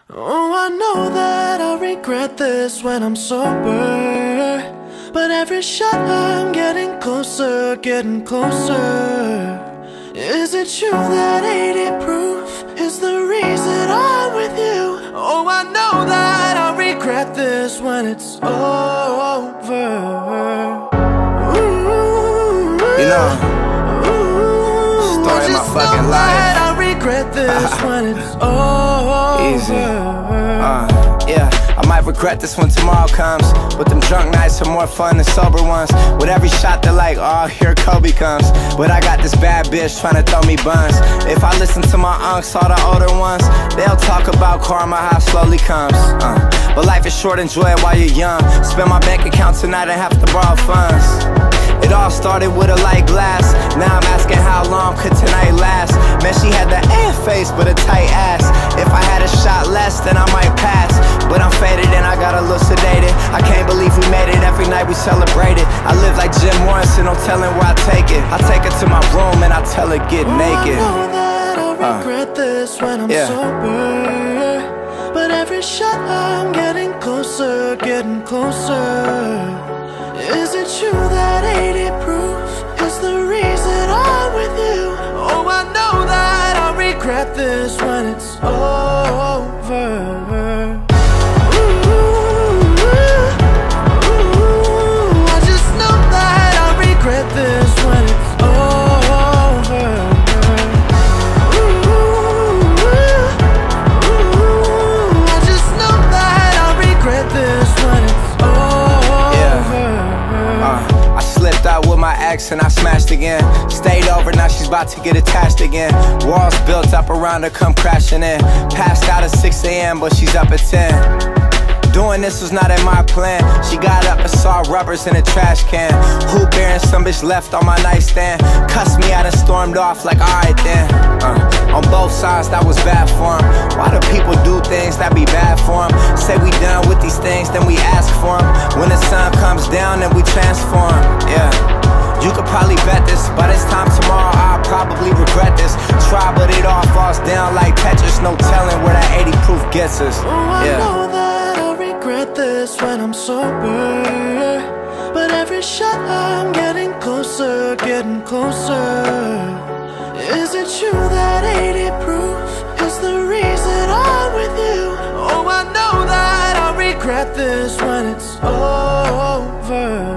Oh, I know that I'll regret this when I'm sober, but every shot I'm getting closer, getting closer. Is it true that 80 proof is the reason I'm with you? Oh, I know that I'll regret this when it's over. Ooh, you know, story of my fucking life. I'll regret this when it's over. Easy. Yeah, I might regret this when tomorrow comes, but them drunk nights are more fun than sober ones. With every shot they're like, oh, here Kobe comes. But I got this bad bitch trying to throw me buns. If I listen to my unks, all the older ones, they'll talk about karma, how it slowly comes. But life is short, enjoy it while you're young. Spend my bank account tonight and have to borrow funds. It all started with a light glass. Now I'm asking how long could tonight last. Man, she had the face but a tight ass. If I had a shot less, then I might pass. But I'm faded and I got a little sedated. I can't believe we made it, every night we celebrated. I live like Jim Morrison, no telling where I take it. I take her to my room and I tell her get naked. I know that I'll regret this when I'm sober, but every shot I'm getting closer, getting closer. Is it true that 80 proof is the reason I'm with you? Oh, I know that I'll regret this when it's over. I just know that I'll regret this when it's over. I just know that I'll regret this when it's over. I slipped out with my ex and I smashed again. Stayed over, now she's about to get attached again. Walls built up around her, come crashing in. Passed out at 6 a.m. but she's up at 10. Doing this was not in my plan. She got up and saw rubbers in a trash can. Hoop bearing, some bitch left on my nightstand. Cussed me out and stormed off like alright then. On both sides that was bad for him. Why do people do things that be bad for them? Say we done with these things, then we ask for them. When the sun comes down, then we transform. Yeah, you could probably bet this. By this time tomorrow, I'll probably regret this. Try, but it all falls down like Tetris. No telling where that 80 proof gets us. I know that I'll regret this when I'm sober, but every shot I'm getting closer, getting closer. Is it true that 80 proof is the reason I'm with you? Oh, I know that I'll regret this when it's over.